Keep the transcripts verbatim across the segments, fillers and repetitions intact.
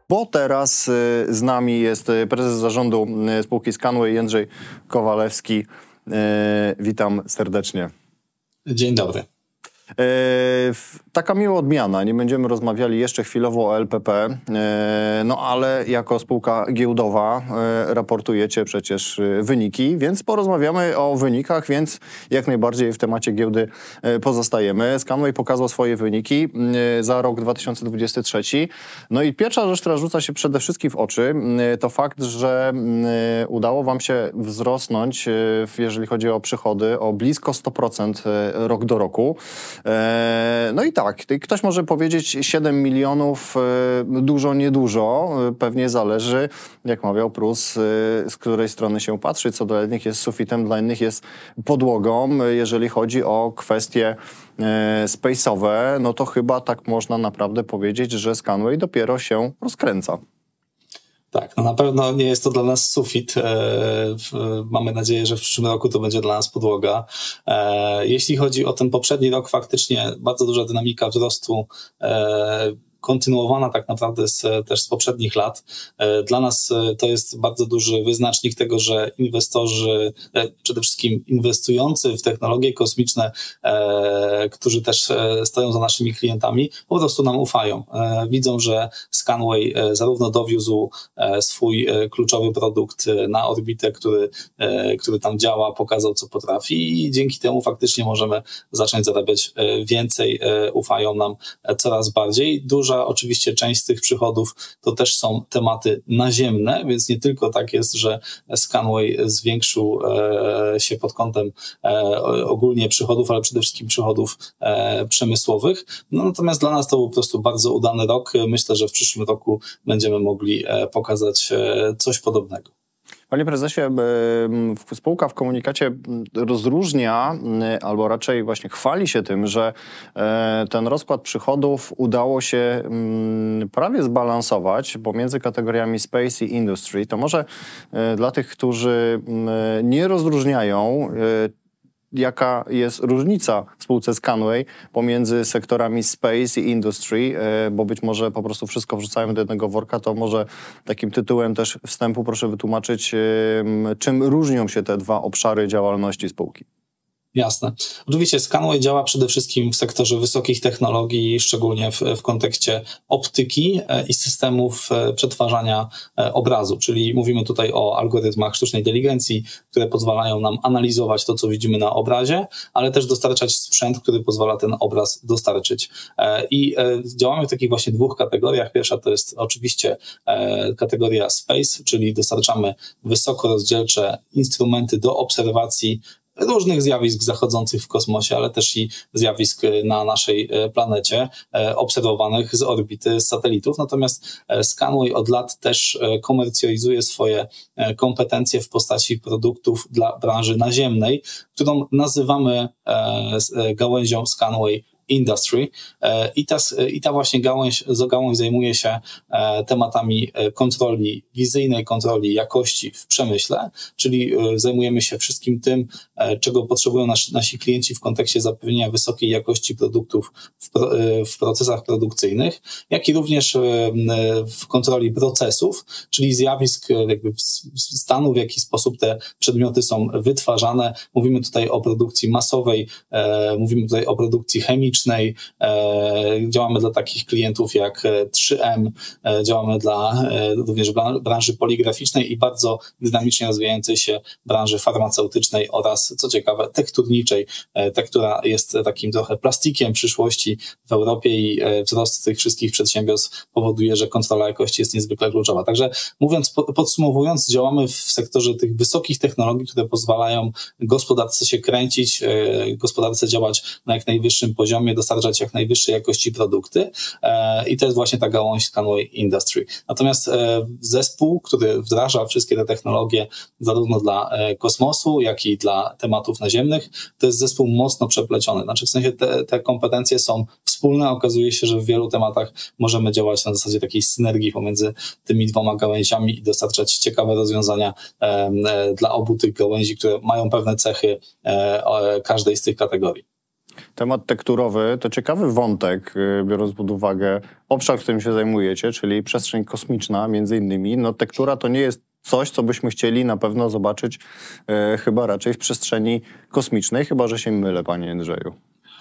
bo teraz z nami jest prezes zarządu spółki Scanway Jędrzej Kowalewski. Witam serdecznie. Dzień dobry. E, taka miła odmiana, nie będziemy rozmawiali jeszcze chwilowo o L P P, e, no ale jako spółka giełdowa e, raportujecie przecież wyniki, więc porozmawiamy o wynikach, więc jak najbardziej w temacie giełdy e, pozostajemy. Scanway pokazał swoje wyniki e, za rok dwa tysiące dwudziesty trzeci. No i pierwsza rzecz, która rzuca się przede wszystkim w oczy, e, to fakt, że e, udało wam się wzrosnąć, e, jeżeli chodzi o przychody, o blisko sto procent e, rok do roku. No i tak, ktoś może powiedzieć siedem milionów, dużo, niedużo, pewnie zależy, jak mawiał Prus, z której strony się patrzy, co dla jednych jest sufitem, dla innych jest podłogą. Jeżeli chodzi o kwestie space'owe, no to chyba tak można naprawdę powiedzieć, że Scanway dopiero się rozkręca. Tak, no na pewno nie jest to dla nas sufit. Mamy nadzieję, że w przyszłym roku to będzie dla nas podłoga. Jeśli chodzi o ten poprzedni rok, faktycznie bardzo duża dynamika wzrostu, kontynuowana tak naprawdę z, też z poprzednich lat. Dla nas to jest bardzo duży wyznacznik tego, że inwestorzy, przede wszystkim inwestujący w technologie kosmiczne, którzy też stoją za naszymi klientami, po prostu nam ufają. Widzą, że Scanway zarówno dowiózł swój kluczowy produkt na orbitę, który, który tam działa, pokazał, co potrafi i dzięki temu faktycznie możemy zacząć zarabiać więcej, ufają nam coraz bardziej. Duża oczywiście część z tych przychodów to też są tematy naziemne, więc nie tylko tak jest, że Scanway zwiększył e, się pod kątem e, ogólnie przychodów, ale przede wszystkim przychodów e, przemysłowych. No, natomiast dla nas to był po prostu bardzo udany rok. Myślę, że w przyszłym roku będziemy mogli e, pokazać e, coś podobnego. Panie prezesie, spółka w komunikacie rozróżnia, albo raczej właśnie chwali się tym, że ten rozkład przychodów udało się prawie zbalansować pomiędzy kategoriami Space i Industry. To może dla tych, którzy nie rozróżniają, jaka jest różnica w spółce Scanway pomiędzy sektorami Space i Industry, bo być może po prostu wszystko wrzucają do jednego worka, to może takim tytułem też wstępu proszę wytłumaczyć, czym różnią się te dwa obszary działalności spółki. Jasne. Oczywiście Scanway działa przede wszystkim w sektorze wysokich technologii, szczególnie w, w kontekście optyki i systemów przetwarzania obrazu, czyli mówimy tutaj o algorytmach sztucznej inteligencji, które pozwalają nam analizować to, co widzimy na obrazie, ale też dostarczać sprzęt, który pozwala ten obraz dostarczyć. I działamy w takich właśnie dwóch kategoriach. Pierwsza to jest oczywiście kategoria Space, czyli dostarczamy wysokorozdzielcze instrumenty do obserwacji różnych zjawisk zachodzących w kosmosie, ale też i zjawisk na naszej planecie, obserwowanych z orbity z satelitów. Natomiast Scanway od lat też komercjalizuje swoje kompetencje w postaci produktów dla branży naziemnej, którą nazywamy gałęzią Scanway Industry i ta, i ta właśnie gałąź, gałąź zajmuje się tematami kontroli wizyjnej, kontroli jakości w przemyśle, czyli zajmujemy się wszystkim tym, czego potrzebują nasi, nasi klienci w kontekście zapewnienia wysokiej jakości produktów w, w procesach produkcyjnych, jak i również w kontroli procesów, czyli zjawisk jakby stanu, w jaki sposób te przedmioty są wytwarzane. Mówimy tutaj o produkcji masowej, mówimy tutaj o produkcji chemicznej, działamy dla takich klientów jak trzy M, działamy dla również branży poligraficznej i bardzo dynamicznie rozwijającej się branży farmaceutycznej oraz, co ciekawe, tekturniczej, ta, która jest takim trochę plastikiem przyszłości w Europie i wzrost tych wszystkich przedsiębiorstw powoduje, że kontrola jakości jest niezwykle kluczowa. Także mówiąc, podsumowując, działamy w sektorze tych wysokich technologii, które pozwalają gospodarce się kręcić, gospodarce działać na jak najwyższym poziomie, dostarczać jak najwyższej jakości produkty i to jest właśnie ta gałąź Scanway Industry. Natomiast zespół, który wdraża wszystkie te technologie zarówno dla kosmosu, jak i dla tematów naziemnych, to jest zespół mocno przepleciony. Znaczy w sensie te, te kompetencje są wspólne. Okazuje się, że w wielu tematach możemy działać na zasadzie takiej synergii pomiędzy tymi dwoma gałęziami i dostarczać ciekawe rozwiązania dla obu tych gałęzi, które mają pewne cechy każdej z tych kategorii. Temat tekturowy to ciekawy wątek, biorąc pod uwagę obszar, którym się zajmujecie, czyli przestrzeń kosmiczna między innymi. No tektura to nie jest coś, co byśmy chcieli na pewno zobaczyć e, chyba raczej w przestrzeni kosmicznej, chyba że się mylę, panie Jędrzeju.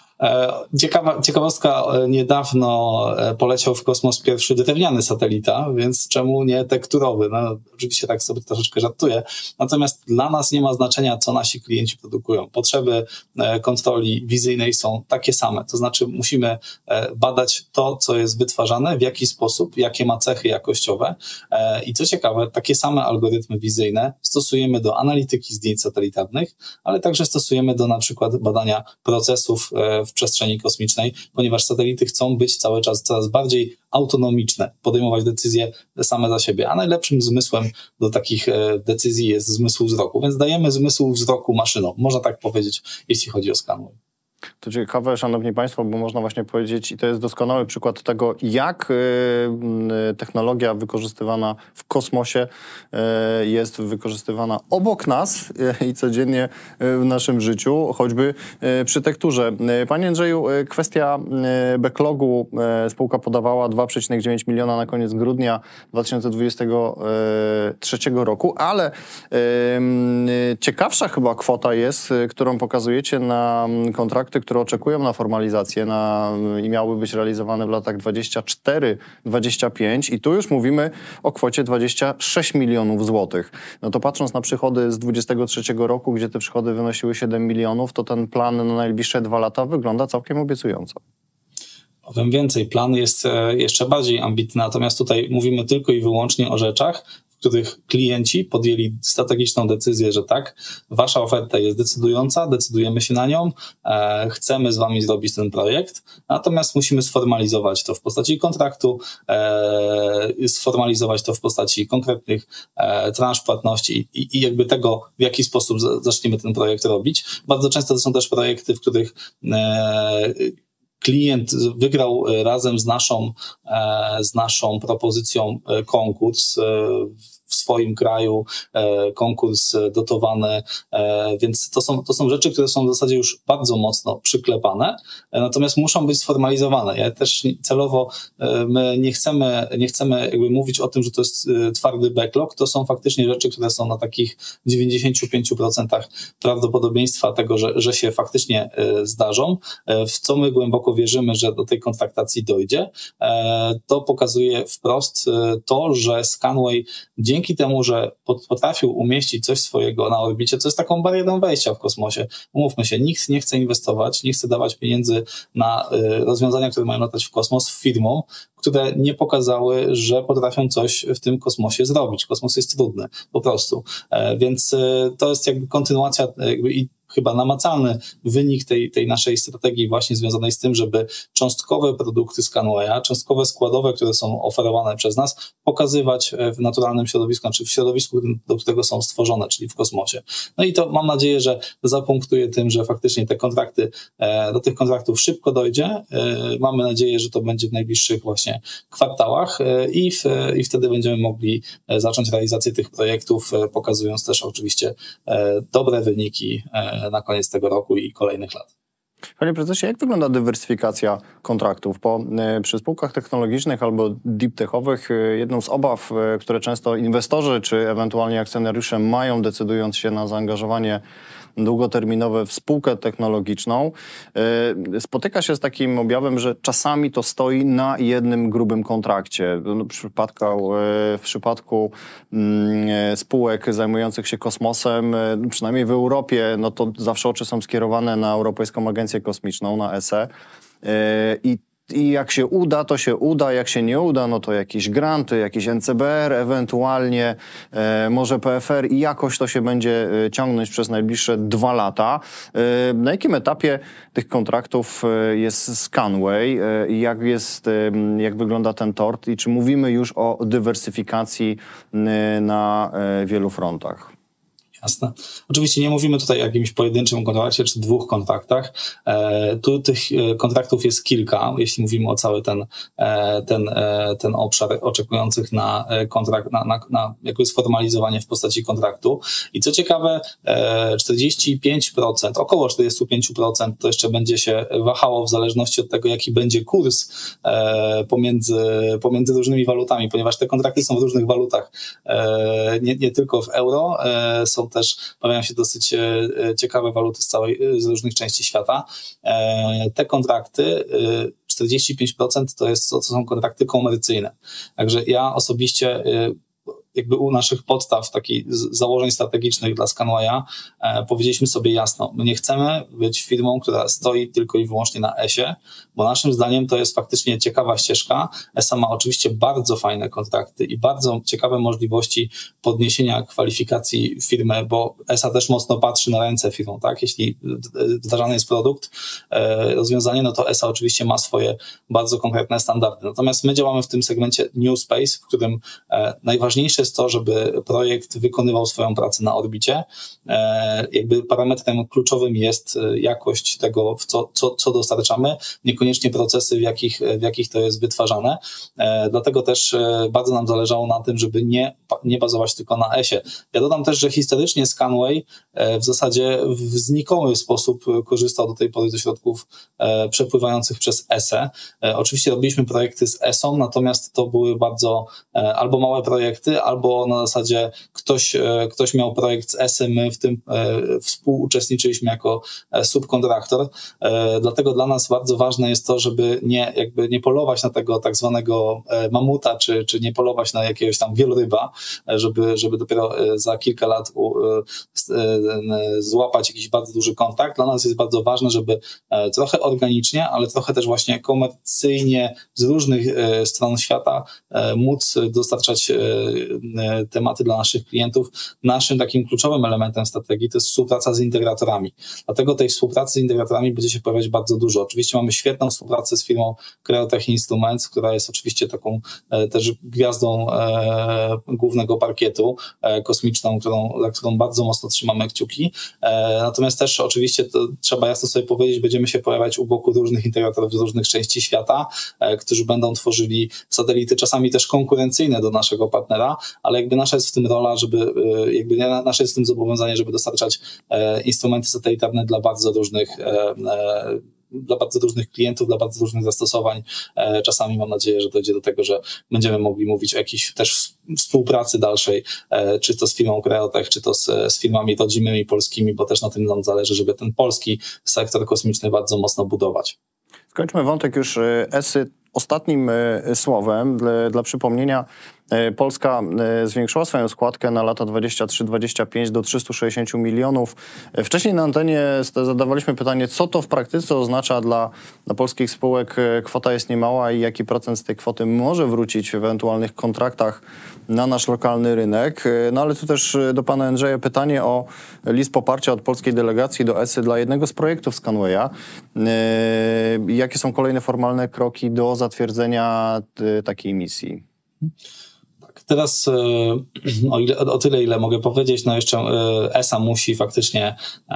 Ciekawa, ciekawostka, niedawno poleciał w kosmos pierwszy drewniany satelita, więc czemu nie tekturowy? No, oczywiście tak sobie troszeczkę żartuję. Natomiast dla nas nie ma znaczenia, co nasi klienci produkują. Potrzeby kontroli wizyjnej są takie same. To znaczy musimy badać to, co jest wytwarzane, w jaki sposób, jakie ma cechy jakościowe. I co ciekawe, takie same algorytmy wizyjne stosujemy do analityki zdjęć satelitarnych, ale także stosujemy do na przykład badania procesów w przestrzeni kosmicznej, ponieważ satelity chcą być cały czas coraz bardziej autonomiczne, podejmować decyzje same za siebie, a najlepszym zmysłem do takich decyzji jest zmysł wzroku, więc dajemy zmysł wzroku maszynom, można tak powiedzieć, jeśli chodzi o Scanway. To ciekawe, szanowni państwo, bo można właśnie powiedzieć, i to jest doskonały przykład tego, jak y, technologia wykorzystywana w kosmosie y, jest wykorzystywana obok nas y, i codziennie y, w naszym życiu, choćby y, przy tekturze. Y, panie Andrzeju, y, kwestia y, backlogu y, spółka podawała dwa przecinek dziewięć miliona na koniec grudnia dwa tysiące dwudziestego trzeciego roku, ale y, y, ciekawsza chyba kwota jest, y, którą pokazujecie na kontrakt, które oczekują na formalizację na, i miały być realizowane w latach dwudziestym czwartym dwudziestym piątym i tu już mówimy o kwocie dwadzieścia sześć milionów złotych. No to patrząc na przychody z dwudziestego trzeciego roku, gdzie te przychody wynosiły siedem milionów, to ten plan na najbliższe dwa lata wygląda całkiem obiecująco. Powiem więcej, plan jest jeszcze bardziej ambitny, natomiast tutaj mówimy tylko i wyłącznie o rzeczach, w których klienci podjęli strategiczną decyzję, że tak, wasza oferta jest decydująca, decydujemy się na nią, e, chcemy z wami zrobić ten projekt, natomiast musimy sformalizować to w postaci kontraktu, e, sformalizować to w postaci konkretnych e, transz płatności i, i jakby tego, w jaki sposób zaczniemy ten projekt robić. Bardzo często to są też projekty, w których e, klient wygrał razem z naszą, z naszą propozycją konkurs w swoim kraju, konkurs dotowany, więc to są, to są rzeczy, które są w zasadzie już bardzo mocno przyklepane, natomiast muszą być sformalizowane. Ja też celowo my nie chcemy, nie chcemy jakby mówić o tym, że to jest twardy backlog, to są faktycznie rzeczy, które są na takich dziewięćdziesięciu pięciu procentach prawdopodobieństwa tego, że, że się faktycznie zdarzą, w co my głęboko wierzymy, że do tej kontraktacji dojdzie. To pokazuje wprost to, że Scanway dzięki temu, że potrafił umieścić coś swojego na orbicie, co jest taką barierą wejścia w kosmosie. Umówmy się, nikt nie chce inwestować, nie chce dawać pieniędzy na rozwiązania, które mają latać w kosmos firmom, które nie pokazały, że potrafią coś w tym kosmosie zrobić. Kosmos jest trudny, po prostu. Więc to jest jakby kontynuacja jakby i chyba namacalny wynik tej, tej naszej strategii właśnie związanej z tym, żeby cząstkowe produkty Scanwaya, cząstkowe składowe, które są oferowane przez nas, pokazywać w naturalnym środowisku, znaczy w środowisku, do którego są stworzone, czyli w kosmosie. No i to mam nadzieję, że zapunktuje tym, że faktycznie te kontrakty, do tych kontraktów szybko dojdzie. Mamy nadzieję, że to będzie w najbliższych właśnie kwartałach i, w, i wtedy będziemy mogli zacząć realizację tych projektów, pokazując też oczywiście dobre wyniki na koniec tego roku i kolejnych lat. Panie prezesie, jak wygląda dywersyfikacja kontraktów? Bo y, przy spółkach technologicznych albo deep techowych y, jedną z obaw, y, które często inwestorzy czy ewentualnie akcjonariusze mają, decydując się na zaangażowanie długoterminowe w spółkę technologiczną, y, spotyka się z takim objawem, że czasami to stoi na jednym grubym kontrakcie. No, w przypadku, y, w przypadku y, spółek zajmujących się kosmosem, y, przynajmniej w Europie, no to zawsze oczy są skierowane na Europejską Agencję Kosmiczną, na E S E. Y, I I jak się uda, to się uda, jak się nie uda, no to jakieś granty, jakiś N C B R, ewentualnie e, może P F R i jakoś to się będzie e, ciągnąć przez najbliższe dwa lata. E, na jakim etapie tych kontraktów e, jest Scanway? E, jak jest, e, jak wygląda ten tort i czy mówimy już o dywersyfikacji e, na e, wielu frontach? Jasne. Oczywiście nie mówimy tutaj o jakimś pojedynczym kontrakcie czy dwóch kontraktach. E, tu tych kontraktów jest kilka, jeśli mówimy o cały ten, e, ten, e, ten obszar oczekujących na kontrakt, na, na, na jakieś sformalizowanie w postaci kontraktu. I co ciekawe, e, czterdzieści pięć procent, około czterdzieści pięć procent to jeszcze będzie się wahało w zależności od tego, jaki będzie kurs e, pomiędzy, pomiędzy różnymi walutami, ponieważ te kontrakty są w różnych walutach, e, nie, nie tylko w euro, e, są też pojawiają się dosyć ciekawe waluty z całej, z różnych części świata. Te kontrakty, czterdzieści pięć procent to, jest, to są kontrakty komercyjne. Także ja osobiście jakby u naszych podstaw, takich założeń strategicznych dla Scanwaya e, powiedzieliśmy sobie jasno, my nie chcemy być firmą, która stoi tylko i wyłącznie na esie, bo naszym zdaniem to jest faktycznie ciekawa ścieżka. E S A ma oczywiście bardzo fajne kontrakty i bardzo ciekawe możliwości podniesienia kwalifikacji firmy, bo E S A też mocno patrzy na ręce firmom, tak? Jeśli wdrażany jest produkt, e, rozwiązanie, no to E S A oczywiście ma swoje bardzo konkretne standardy. Natomiast my działamy w tym segmencie New Space, w którym e, najważniejsze jest to, żeby projekt wykonywał swoją pracę na orbicie. E, jakby parametrem kluczowym jest jakość tego, w co, co, co dostarczamy, niekoniecznie procesy, w jakich, w jakich to jest wytwarzane. E, dlatego też e, bardzo nam zależało na tym, żeby nie, nie bazować tylko na E S ie. Ja dodam też, że historycznie Scanway e, w zasadzie w znikomy sposób korzystał do tej pory ze środków e, przepływających przez E S E. E, oczywiście robiliśmy projekty z E Są, natomiast to były bardzo e, albo małe projekty, albo na zasadzie ktoś, e, ktoś miał projekt z E S em, my w tym e, współuczestniczyliśmy jako e, subkontraktor. E, dlatego dla nas bardzo ważne jest to, żeby nie, jakby nie polować na tego tak zwanego e, mamuta, czy, czy nie polować na jakiegoś tam wieloryba, e, żeby, żeby dopiero e, za kilka lat u, e, e, złapać jakiś bardzo duży kontakt. Dla nas jest bardzo ważne, żeby e, trochę organicznie, ale trochę też właśnie komercyjnie z różnych e, stron świata e, móc dostarczać e, tematy dla naszych klientów. Naszym takim kluczowym elementem strategii to jest współpraca z integratorami. Dlatego tej współpracy z integratorami będzie się pojawiać bardzo dużo. Oczywiście mamy świetną współpracę z firmą Creotech Instruments, która jest oczywiście taką e, też gwiazdą e, głównego parkietu e, kosmiczną, którą, za którą bardzo mocno trzymamy kciuki. E, natomiast też oczywiście to trzeba jasno sobie powiedzieć, będziemy się pojawiać u boku różnych integratorów z różnych części świata, e, którzy będą tworzyli satelity, czasami też konkurencyjne do naszego partnera, ale jakby nasza jest w tym rola, żeby, jakby nasze jest w tym zobowiązanie, żeby dostarczać e, instrumenty satelitarne dla bardzo różnych e, e, dla bardzo różnych klientów, dla bardzo różnych zastosowań. E, czasami mam nadzieję, że dojdzie do tego, że będziemy mogli mówić o jakiejś też współpracy dalszej, e, czy to z firmą Creotech, czy to z, z firmami rodzimymi polskimi, bo też na tym nam zależy, żeby ten polski sektor kosmiczny bardzo mocno budować. Skończmy wątek już E S y ostatnim słowem. Dla, dla przypomnienia, Polska zwiększyła swoją składkę na lata dwadzieścia trzy dwadzieścia pięć do trzystu sześćdziesięciu milionów. Wcześniej na antenie zadawaliśmy pytanie, co to w praktyce oznacza dla, dla polskich spółek. Kwota jest niemała i jaki procent z tej kwoty może wrócić w ewentualnych kontraktach na nasz lokalny rynek. No ale tu też do pana Andrzeja pytanie o list poparcia od polskiej delegacji do E S y dla jednego z projektów Scanwaya. Jakie są kolejne formalne kroki do zatwierdzenia takiej misji? Teraz o, ile, o tyle, ile mogę powiedzieć, no jeszcze E S a musi faktycznie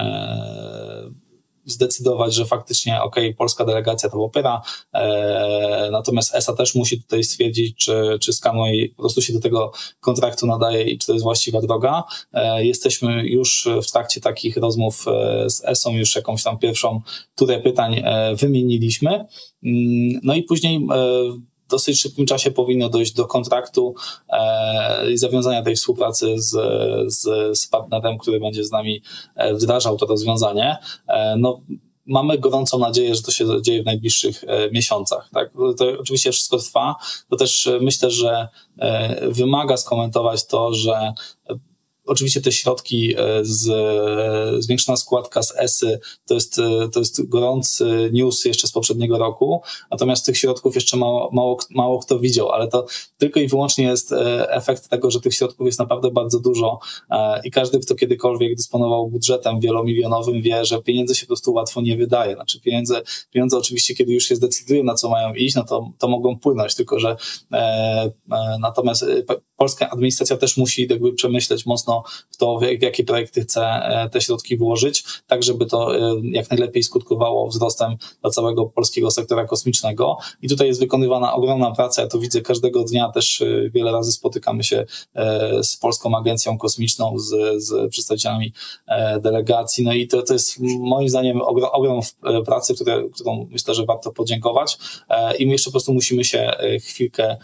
e, zdecydować, że faktycznie okej, okay, polska delegacja to popiera, e, natomiast E S a też musi tutaj stwierdzić, czy, czy Scanway po prostu się do tego kontraktu nadaje i czy to jest właściwa droga. E, jesteśmy już w trakcie takich rozmów e, z E S ą, już jakąś tam pierwszą turę pytań e, wymieniliśmy. Mm, no i później e, w dosyć szybkim czasie powinno dojść do kontraktu e, i zawiązania tej współpracy z, z, z partnerem, który będzie z nami wdrażał to rozwiązanie. E, no, mamy gorącą nadzieję, że to się dzieje w najbliższych e, miesiącach. Tak? To oczywiście wszystko trwa. To też e, myślę, że e, wymaga skomentować to, że e, oczywiście te środki, z, zwiększona składka z E S y to jest, to jest gorący news jeszcze z poprzedniego roku, natomiast tych środków jeszcze mało, mało, mało kto widział, ale to tylko i wyłącznie jest efekt tego, że tych środków jest naprawdę bardzo dużo i każdy, kto kiedykolwiek dysponował budżetem wielomilionowym, wie, że pieniędzy się po prostu łatwo nie wydaje. Znaczy pieniądze, pieniądze oczywiście, kiedy już się zdecydują, na co mają iść, no to, to mogą płynąć, tylko że e, e, natomiast polska administracja też musi jakby przemyśleć mocno w to, w jakie projekty chce te środki włożyć, tak żeby to jak najlepiej skutkowało wzrostem dla całego polskiego sektora kosmicznego. I tutaj jest wykonywana ogromna praca, ja to widzę każdego dnia, też wiele razy spotykamy się z Polską Agencją Kosmiczną, z, z przedstawicielami delegacji, no i to, to jest moim zdaniem ogrom, ogrom pracy, które, którą myślę, że warto podziękować i my jeszcze po prostu musimy się chwilkę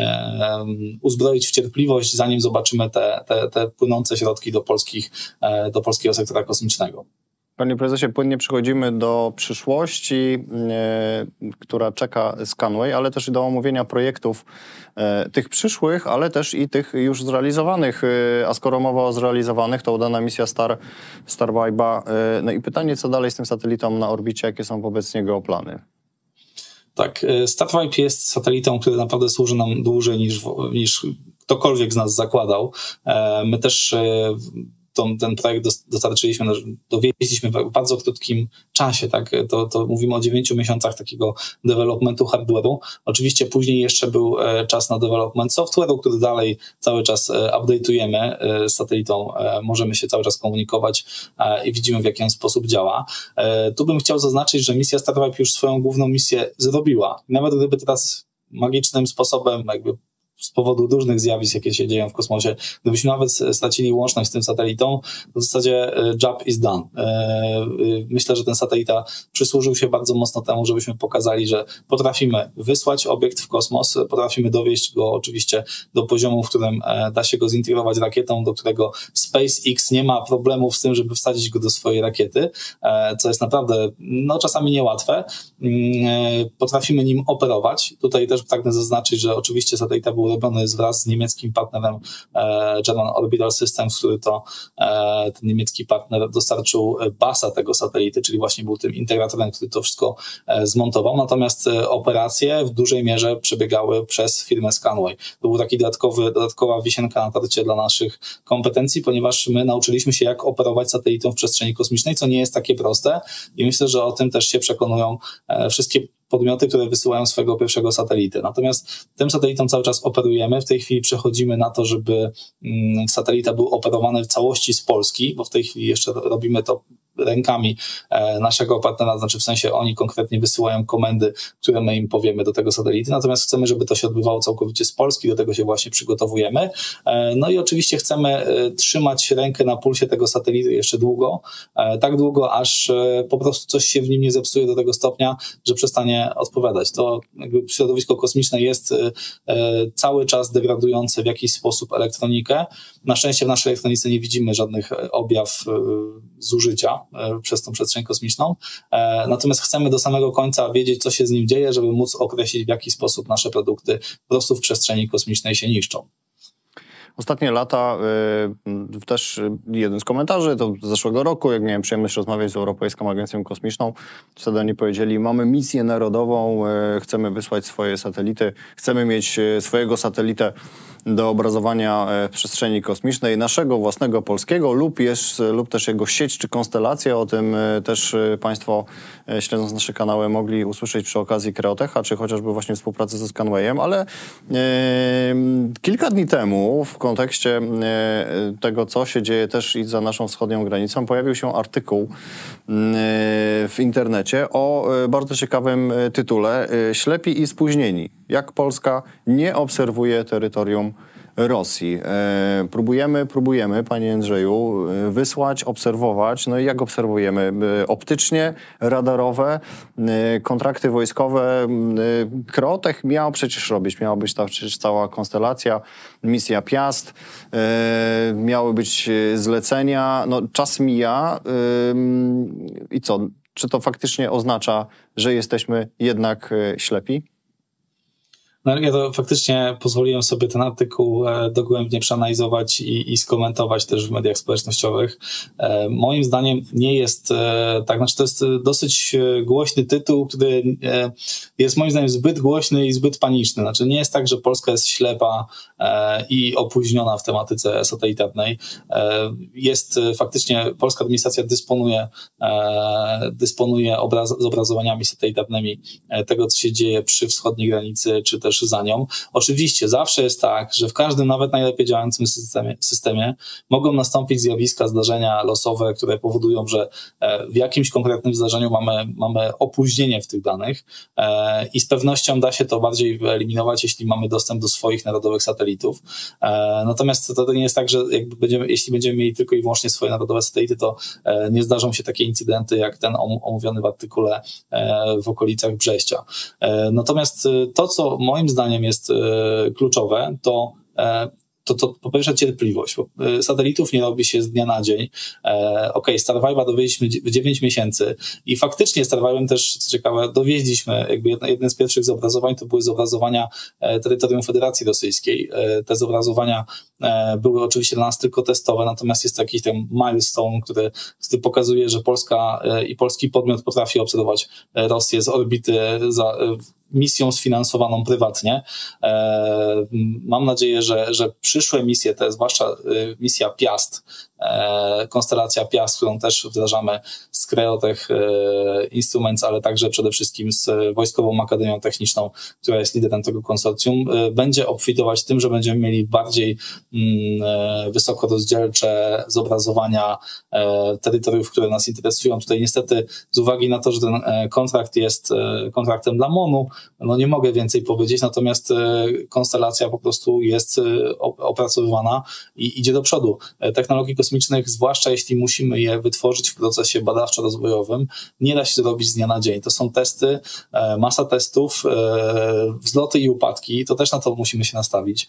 uzbroić w cierpliwość, zanim zobaczymy te, te, te płynące środki do polskich, do polskiego sektora kosmicznego. Panie prezesie, płynnie przechodzimy do przyszłości, e, która czeka Skanway, ale też i do omówienia projektów e, tych przyszłych, ale też i tych już zrealizowanych. E, a skoro mowa o zrealizowanych, to udana misja Star, Starvibe'a. E, no i pytanie, co dalej z tym satelitą na orbicie, jakie są wobec niego plany? Tak, Starvibe jest satelitą, który naprawdę służy nam dłużej niż, niż ktokolwiek z nas zakładał. E, my też e, Tą, ten projekt dostarczyliśmy, dowieźliśmy w bardzo krótkim czasie, tak? To, to mówimy o dziewięciu miesiącach takiego developmentu hardware'u. Oczywiście później jeszcze był czas na development software'u, który dalej cały czas update'ujemy z satelitą, możemy się cały czas komunikować i widzimy, w jaki sposób działa. Tu bym chciał zaznaczyć, że misja Starvibe już swoją główną misję zrobiła. Nawet gdyby teraz magicznym sposobem jakby z powodu różnych zjawisk, jakie się dzieją w kosmosie, gdybyśmy nawet stracili łączność z tym satelitą, to w zasadzie job is done. Myślę, że ten satelita przysłużył się bardzo mocno temu, żebyśmy pokazali, że potrafimy wysłać obiekt w kosmos, potrafimy dowieść go oczywiście do poziomu, w którym da się go zintegrować rakietą, do którego SpaceX nie ma problemów z tym, żeby wsadzić go do swojej rakiety, co jest naprawdę no, czasami niełatwe. Potrafimy nim operować. Tutaj też pragnę zaznaczyć, że oczywiście satelita był robiony wraz z niemieckim partnerem e, German Orbital Systems, który to e, ten niemiecki partner dostarczył basa tego satelity, czyli właśnie był tym integratorem, który to wszystko e, zmontował. Natomiast e, operacje w dużej mierze przebiegały przez firmę Skanway. To był taki dodatkowy, dodatkowa wisienka na torcie dla naszych kompetencji, ponieważ my nauczyliśmy się, jak operować satelitą w przestrzeni kosmicznej, co nie jest takie proste i myślę, że o tym też się przekonują e, wszystkie podmioty, które wysyłają swojego pierwszego satelity. Natomiast tym satelitą cały czas operujemy. W tej chwili przechodzimy na to, żeby mm, satelita był operowany w całości z Polski, bo w tej chwili jeszcze robimy to rękami e, naszego partnera, znaczy w sensie oni konkretnie wysyłają komendy, które my im powiemy do tego satelity, natomiast chcemy, żeby to się odbywało całkowicie z Polski, do tego się właśnie przygotowujemy. E, no i oczywiście chcemy e, trzymać rękę na pulsie tego satelity jeszcze długo, e, tak długo, aż e, po prostu coś się w nim nie zepsuje do tego stopnia, że przestanie odpowiadać. To jakby środowisko kosmiczne jest e, cały czas degradujące w jakiś sposób elektronikę. Na szczęście w naszej elektronice nie widzimy żadnych objaw e, zużycia przez tą przestrzeń kosmiczną. Natomiast chcemy do samego końca wiedzieć, co się z nim dzieje, żeby móc określić, w jaki sposób nasze produkty po prostu w przestrzeni kosmicznej się niszczą. Ostatnie lata, y, też jeden z komentarzy, to z zeszłego roku, jak miałem przyjemność rozmawiać z Europejską Agencją Kosmiczną, wtedy oni powiedzieli, mamy misję narodową, y, chcemy wysłać swoje satelity, chcemy mieć swojego satelitę do obrazowania w przestrzeni kosmicznej, naszego własnego polskiego lub, jest, lub też jego sieć czy konstelacja. O tym też Państwo, śledząc nasze kanały, mogli usłyszeć przy okazji Kreotecha, czy chociażby właśnie współpracy ze Skanwayem, ale e, kilka dni temu w kontekście e, tego, co się dzieje też i za naszą wschodnią granicą, pojawił się artykuł e, w internecie o e, bardzo ciekawym tytule e, Ślepi i spóźnieni. Jak Polska nie obserwuje terytorium Rosji. E, próbujemy, próbujemy, panie Jędrzeju, wysłać, obserwować. No i jak obserwujemy? E, optycznie, radarowe, e, kontrakty wojskowe. E, Kreotech miał przecież robić, miała być ta przecież cała konstelacja, misja Piast, e, miały być zlecenia. No, czas mija e, i co? Czy to faktycznie oznacza, że jesteśmy jednak e, ślepi? No, ja to faktycznie pozwoliłem sobie ten artykuł e, dogłębnie przeanalizować i, i skomentować też w mediach społecznościowych. E, moim zdaniem nie jest e, tak, znaczy to jest dosyć głośny tytuł, który e, jest moim zdaniem zbyt głośny i zbyt paniczny. Znaczy nie jest tak, że Polska jest ślepa e, i opóźniona w tematyce satelitarnej. E, jest e, faktycznie, polska administracja dysponuje, e, dysponuje obraz, zobrazowaniami satelitarnymi e, tego, co się dzieje przy wschodniej granicy, czy też też za nią. Oczywiście zawsze jest tak, że w każdym, nawet najlepiej działającym systemie, systemie mogą nastąpić zjawiska, zdarzenia losowe, które powodują, że w jakimś konkretnym zdarzeniu mamy, mamy opóźnienie w tych danych i z pewnością da się to bardziej wyeliminować, jeśli mamy dostęp do swoich narodowych satelitów. Natomiast to nie jest tak, że jakby będziemy, jeśli będziemy mieli tylko i wyłącznie swoje narodowe satelity, to nie zdarzą się takie incydenty, jak ten omówiony w artykule w okolicach Brześcia. Natomiast to, co moim zdaniem jest kluczowe, to To, to po pierwsze cierpliwość. Satelitów nie robi się z dnia na dzień. E, ok, Starvive'a dowieźliśmy w dziewięć miesięcy i faktycznie Starvive'em też, co ciekawe, dowieźliśmy, jakby jedno, jednym z pierwszych zobrazowań to były zobrazowania e, terytorium Federacji Rosyjskiej. E, te zobrazowania e, były oczywiście dla nas tylko testowe, natomiast jest jakiś ten milestone, który, który pokazuje, że Polska e, i polski podmiot potrafi obserwować Rosję z orbity za e, misją sfinansowaną prywatnie. E, mam nadzieję, że, że przyszłe misje, te zwłaszcza misja Piast, e, konstelacja Piast, którą też wdrażamy z Creotech e, Instruments, ale także przede wszystkim z Wojskową Akademią Techniczną, która jest liderem tego konsorcjum, e, będzie obfitować tym, że będziemy mieli bardziej mm, e, wysokorozdzielcze zobrazowania e, terytoriów, które nas interesują. Tutaj niestety z uwagi na to, że ten e, kontrakt jest e, kontraktem dla MONU, no nie mogę więcej powiedzieć, natomiast e, konstelacja po prostu jest e, opracowywana i idzie do przodu. E, technologii kosmicznych, zwłaszcza jeśli musimy je wytworzyć w procesie badawczo-rozwojowym, nie da się to robić z dnia na dzień. To są testy, e, masa testów, e, wzloty i upadki, to też na to musimy się nastawić.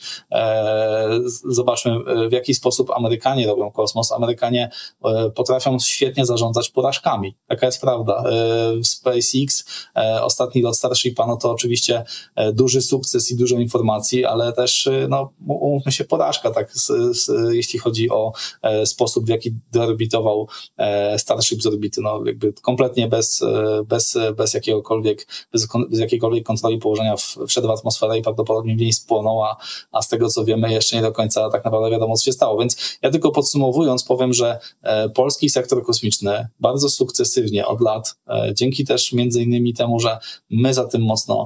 E, zobaczmy, w jaki sposób Amerykanie robią kosmos. Amerykanie e, potrafią świetnie zarządzać porażkami. Taka jest prawda. E, SpaceX, e, ostatni lot Starshipa, no to oczywiście duży sukces i dużo informacji, ale też, no, umówmy się, porażka, tak, z, z, jeśli chodzi o e, sposób, w jaki deorbitował e, Starship z orbity, no, jakby kompletnie bez, bez, bez jakiegokolwiek, bez, bez jakiejkolwiek kontroli położenia w, wszedł w atmosferę i prawdopodobnie w niej spłonął, a, a z tego, co wiemy, jeszcze nie do końca tak naprawdę wiadomo, co się stało. Więc ja tylko podsumowując powiem, że e, polski sektor kosmiczny bardzo sukcesywnie od lat, e, dzięki też między innymi temu, że my za tym mocno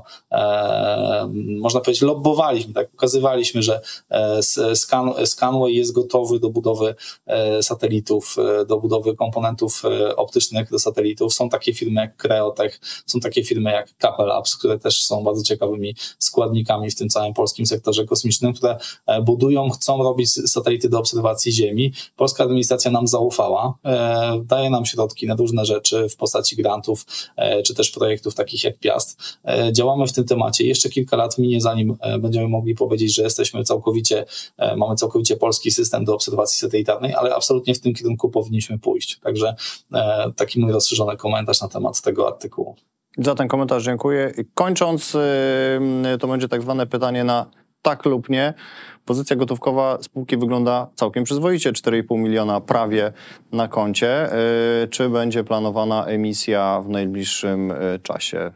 E, można powiedzieć, lobbowaliśmy, tak, pokazywaliśmy, że e, scan, Scanway jest gotowy do budowy e, satelitów, e, do budowy komponentów e, optycznych do satelitów. Są takie firmy jak Creotech, są takie firmy jak K P Labs, które też są bardzo ciekawymi składnikami w tym całym polskim sektorze kosmicznym, które e, budują, chcą robić satelity do obserwacji Ziemi. Polska administracja nam zaufała, e, daje nam środki na różne rzeczy w postaci grantów, e, czy też projektów takich jak Piast. E, działamy w tym temacie. Jeszcze kilka lat minie, zanim będziemy mogli powiedzieć, że jesteśmy całkowicie, mamy całkowicie polski system do obserwacji satelitarnej, ale absolutnie w tym kierunku powinniśmy pójść. Także taki mój rozszerzony komentarz na temat tego artykułu. Za ten komentarz dziękuję. Kończąc, to będzie tak zwane pytanie na tak lub nie. Pozycja gotówkowa spółki wygląda całkiem przyzwoicie, cztery i pół miliona prawie na koncie. Czy będzie planowana emisja w najbliższym czasie?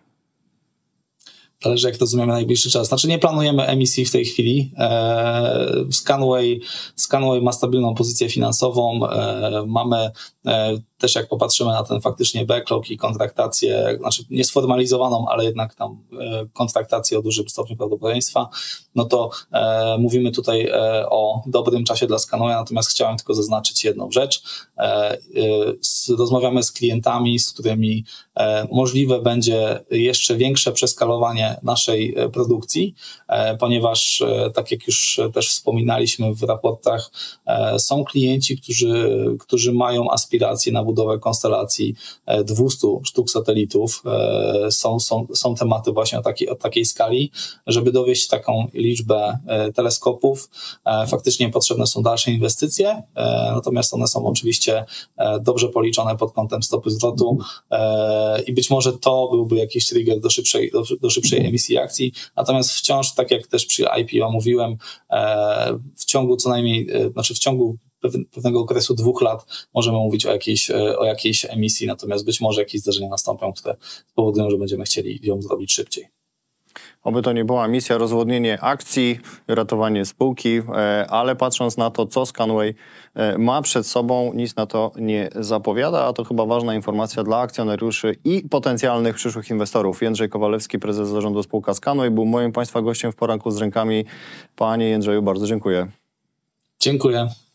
Zależy, jak rozumiemy najbliższy czas. Znaczy nie planujemy emisji w tej chwili. E, Scanway, Scanway ma stabilną pozycję finansową. E, mamy e, też, jak popatrzymy na ten faktycznie backlog i kontraktację, znaczy niesformalizowaną, ale jednak tam e, kontraktację o dużym stopniu prawdopodobieństwa, no to e, mówimy tutaj e, o dobrym czasie dla Scanwaya, natomiast chciałem tylko zaznaczyć jedną rzecz. E, e, z, rozmawiamy z klientami, z którymi e, możliwe będzie jeszcze większe przeskalowanie naszej produkcji, ponieważ, tak jak już też wspominaliśmy w raportach, są klienci, którzy, którzy mają aspiracje na budowę konstelacji dwieście sztuk satelitów. Są, są, są tematy właśnie o takiej, o takiej skali, żeby dowieść taką liczbę teleskopów. Faktycznie potrzebne są dalsze inwestycje, natomiast one są oczywiście dobrze policzone pod kątem stopy zwrotu i być może to byłby jakiś trigger do szybszej, do, do szybszej emisji akcji, natomiast wciąż, tak jak też przy I P O mówiłem, w ciągu co najmniej, znaczy w ciągu pewnego okresu dwóch lat możemy mówić o jakiejś, o jakiejś emisji, natomiast być może jakieś zdarzenia nastąpią, które spowodują, że będziemy chcieli ją zrobić szybciej. Oby to nie była misja rozwodnienie akcji, ratowanie spółki, ale patrząc na to, co Scanway ma przed sobą, nic na to nie zapowiada, a to chyba ważna informacja dla akcjonariuszy i potencjalnych przyszłych inwestorów. Jędrzej Kowalewski, prezes zarządu spółka Scanway, był moim Państwa gościem w Poranku z Rynkami. Panie Jędrzeju, bardzo dziękuję. Dziękuję.